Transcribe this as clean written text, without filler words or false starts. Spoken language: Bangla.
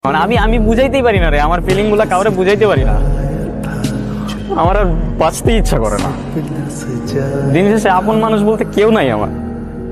মানে আমি আমি বুঝাইতেই পারি না রে, আমার ফিলিং গুলা কাউরে বুঝাইতে পারি না, আমার আর বাঁচতে ইচ্ছা করে না। দিন শেষে আপন মানুষ বলতে কেউ নাই আমার।